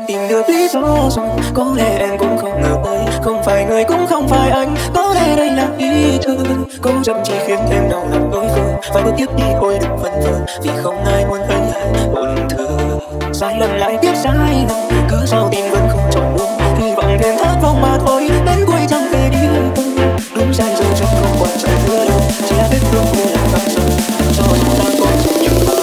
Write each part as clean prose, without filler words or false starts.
tìm được lý do rồi. Có lẽ em cũng không ngờ tới, không phải người cũng không phải anh. Có lẽ đây là ý trời, cố chậm chỉ khiến em đau lòng đối phương. Phải bước tiếp đi thôi đừng phân vân, vì không ai muốn thấy ai buồn thơ. Sai lầm lại tiếp sai lầm, cớ sao tim vẫn không chọn đúng. Hy vọng thêm thất vọng mà thôi, đến cuối chẳng về đi. Đúng sai rồi chẳng không quan trọng nữa đâu, chỉ là vết thương thôi là cảm xúc cho chúng ta có chung những mơ.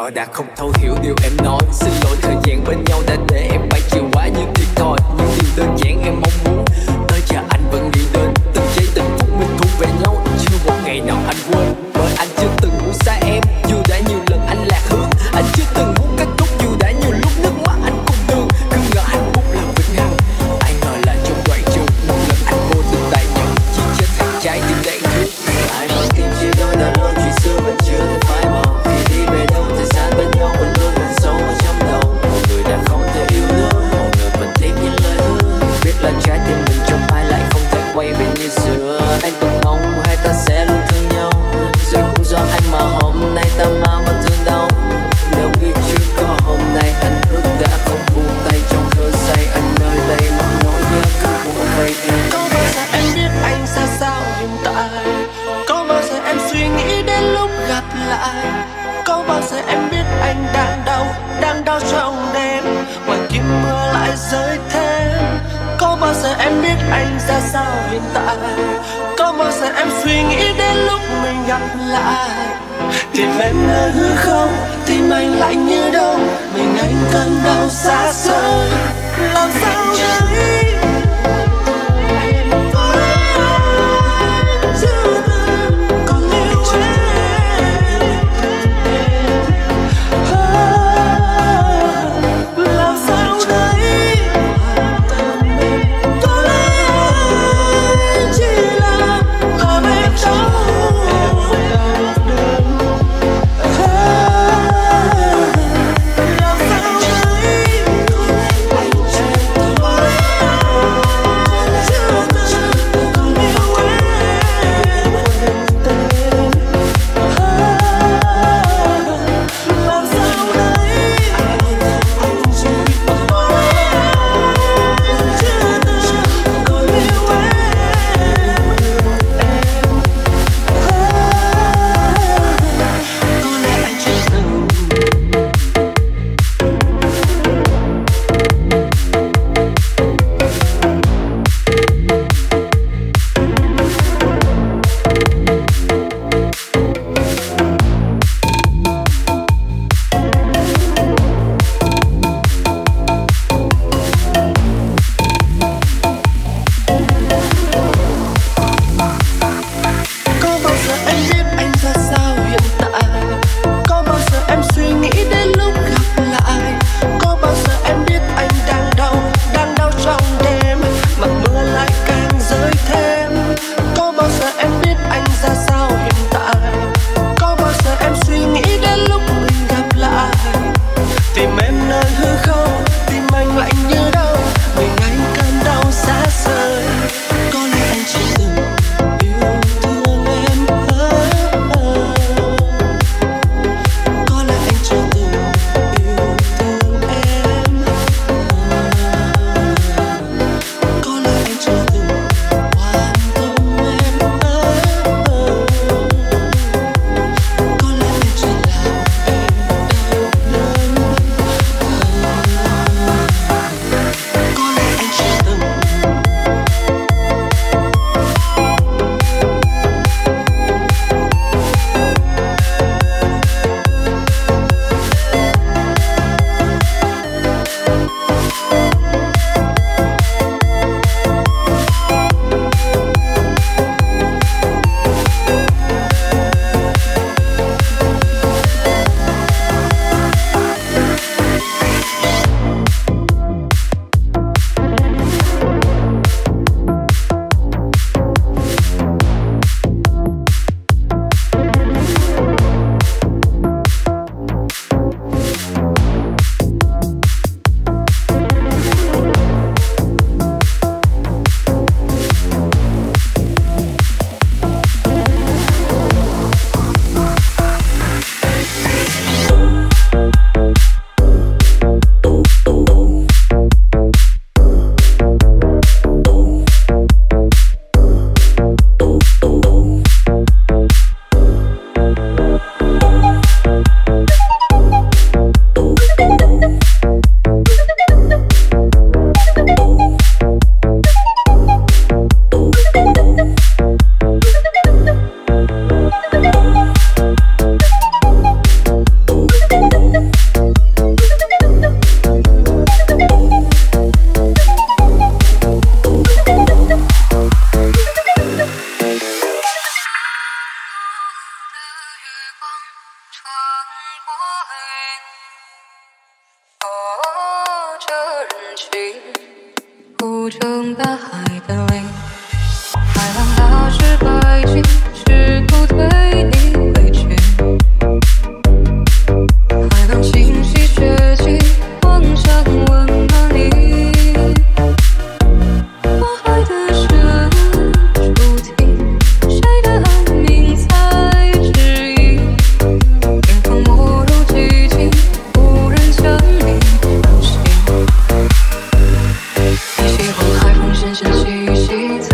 họ đã không thấu hiểu điều em nói. Xin lỗi thời gian bên nhau đã để em phải chịu quá nhiều thiệt thòi. Những điều đơn giản em mong muốn tới giờ anh vẫn nghĩ đến từng giây từng phút mình thuộc về nhau. Chưa một ngày nào anh quên, bởi anh chưa từng muốn xa em. Dù đã nhiều lần anh lạc hướng, anh chưa từng muốn kết thúc. Dù đã nhiều lúc nước mắt anh cùng đường, cứ ngỡ hạnh phúc là vĩnh hằng. Ai ngờ là trong đoạn trường, một lần anh vô tình tại nhận, chỉ chết thành trái tim đáng thương. Ai mà tim chia đôi đã lỗi chuyện xưa vẫn chưa thể phai màu. Khi đi về đâu thời gian bên nhau vẫn luôn gần sâu ở trong đầu. Một người đã không thể yêu nữa, một người vẫn thích những lời hứa. Biết là trái tim mình trong ai lại không thể quay về như xưa. Anh từng mong hai ta sẽ luôn thương nhau, rồi cũng do anh mà hôm nay ta mang mà thương đau. Nếu biết chưa có hôm nay anh ước đã không buông tay trong cơn say. Anh nơi đây mà nỗi nhớ cứ buồn vây thêm. Có bao giờ em biết anh ra sao hiện tại? Có bao giờ em suy nghĩ đến lúc gặp lại? Có bao giờ em biết anh đang đau trong đêm, ngoài kia mưa lại rơi thêm? Có bao giờ em biết anh ra sao hiện tại? Có bao giờ em suy nghĩ đến lúc mình gặp lại? Tìm em nơi hư không, tim anh lạnh như đông. Mình anh cơn đau xa xôi, làm sao đây? 筑成大海的灵，海浪打湿白裙，试图推你回去。海浪清洗血迹，妄想温暖你。花海的深处听，谁的哀鸣在指引？冰封没入寂静，无人将你唤醒。你喜欢海风咸咸气息。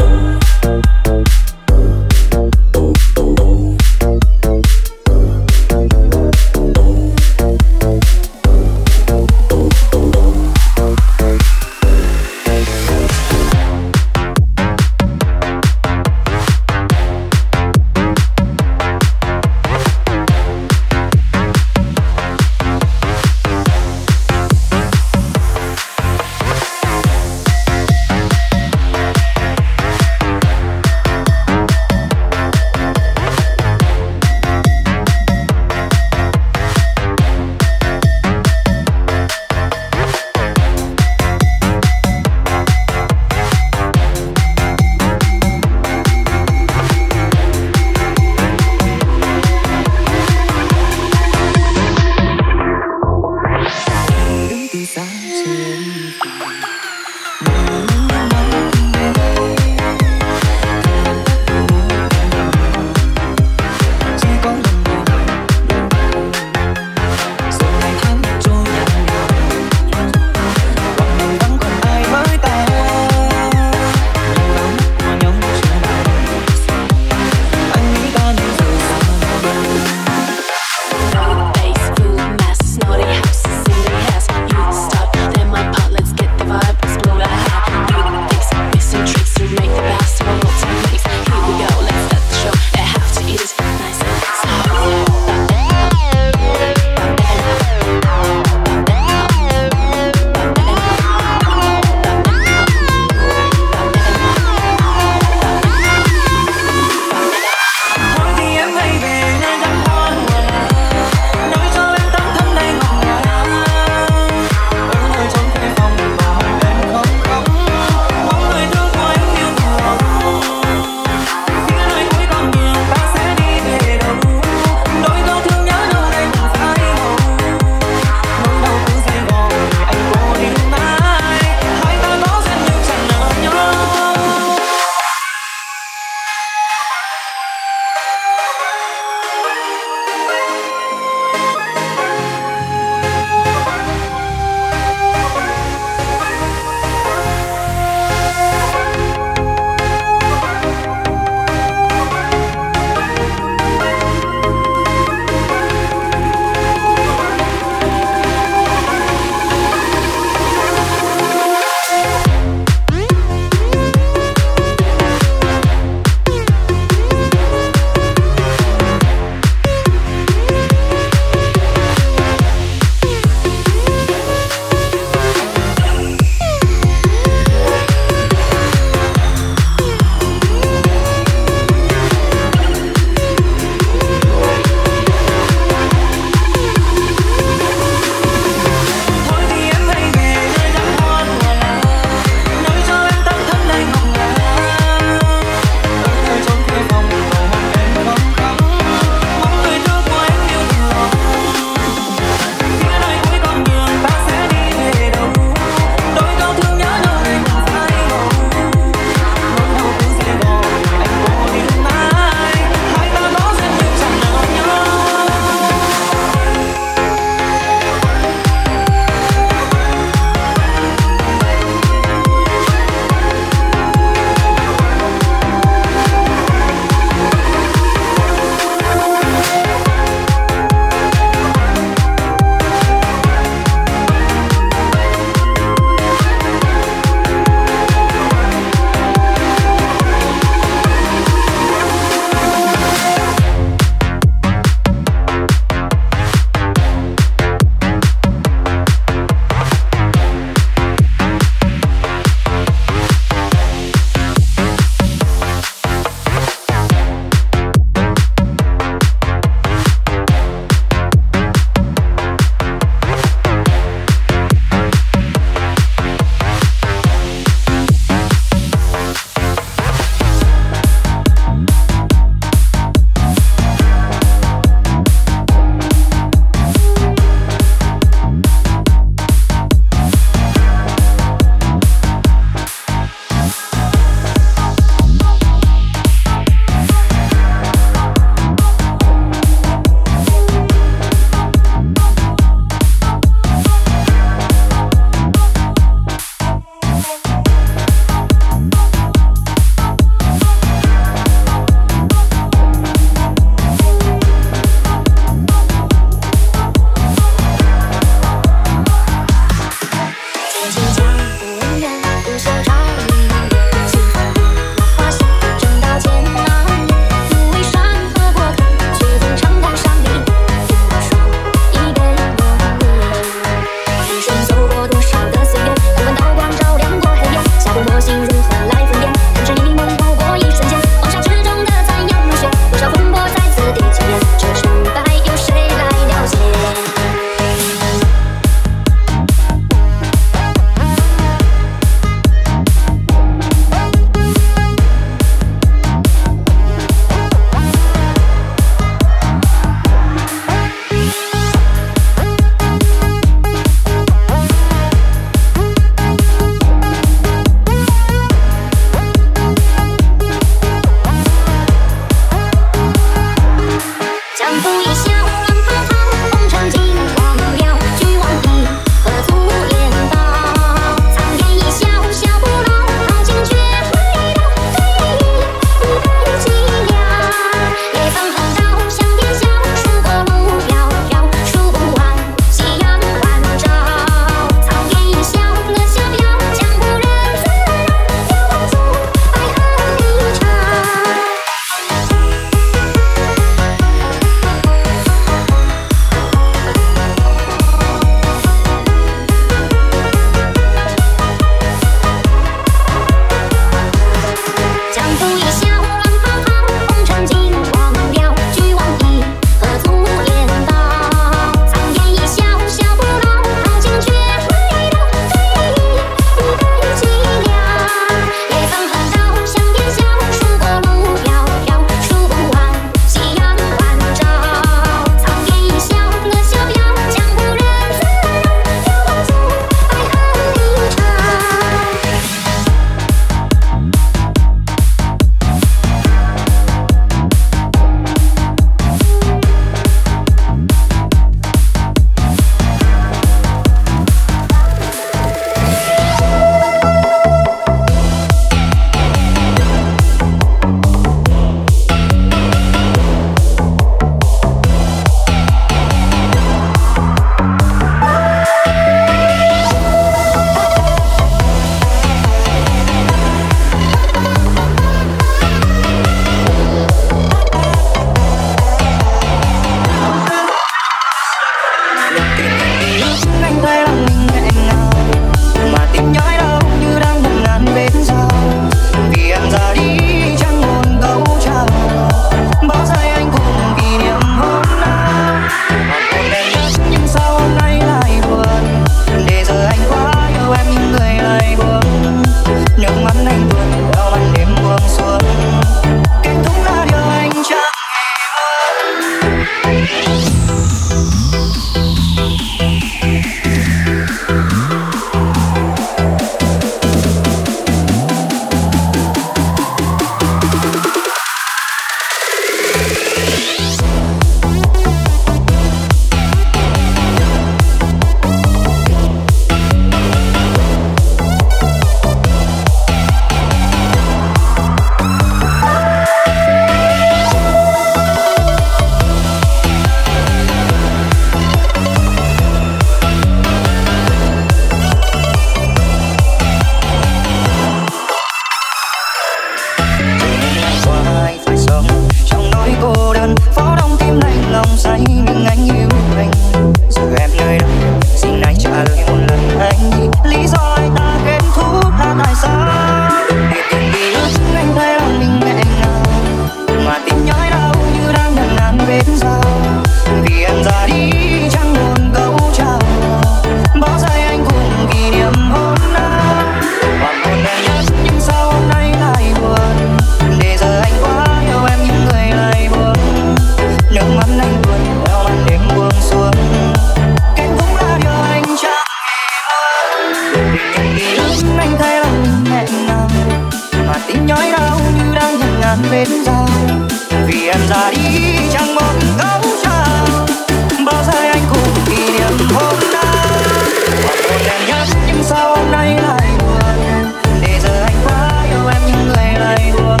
em ra đi chẳng một câu chào. Bao giây anh cùng kỷ niệm hôm nào. Hoặc một đêm nhất nhưng sao hôm nay lại buồn. Để giờ anh quá yêu em nhưng người lại buồn.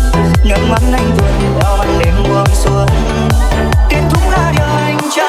Ngắm ngắm anh vượt theo màn đêm buông xuống. Kết thúc là điều anh chẳng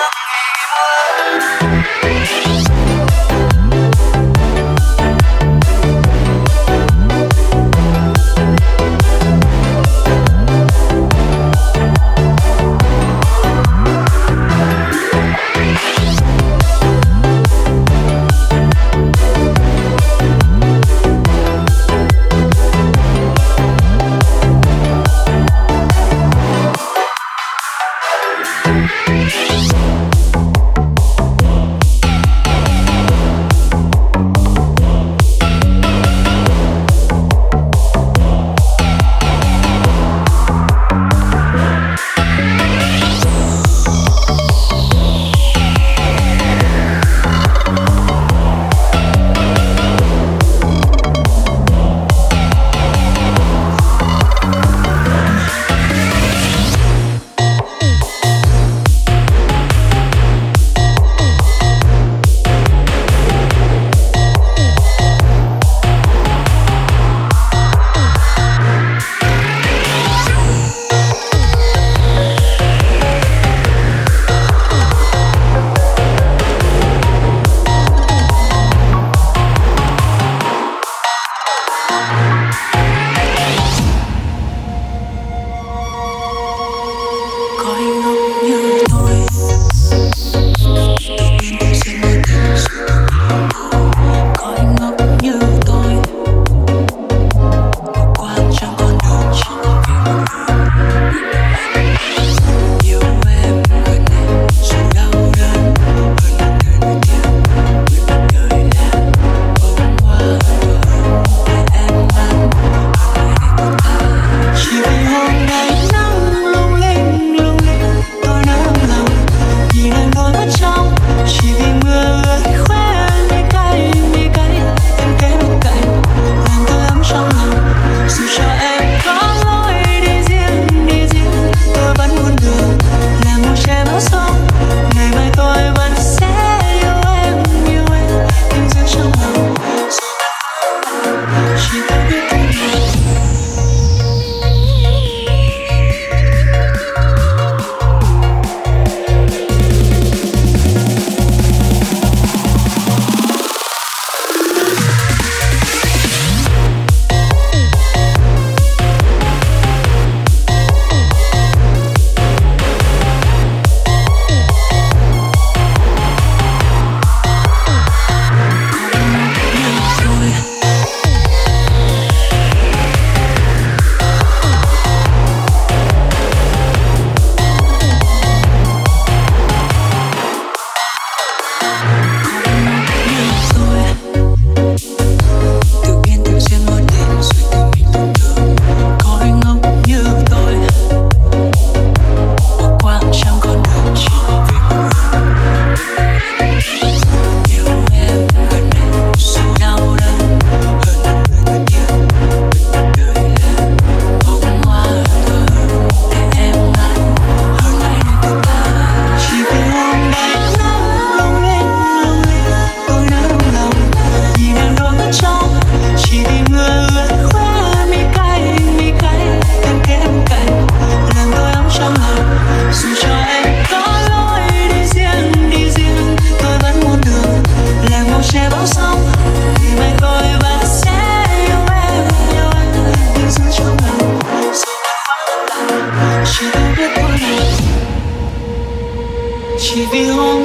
chỉ vì hôm